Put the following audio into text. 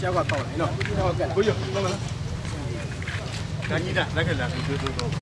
Siapa kau ni? No. Siapa kau? Bujuk, mana? Lagi dah, lagi dah.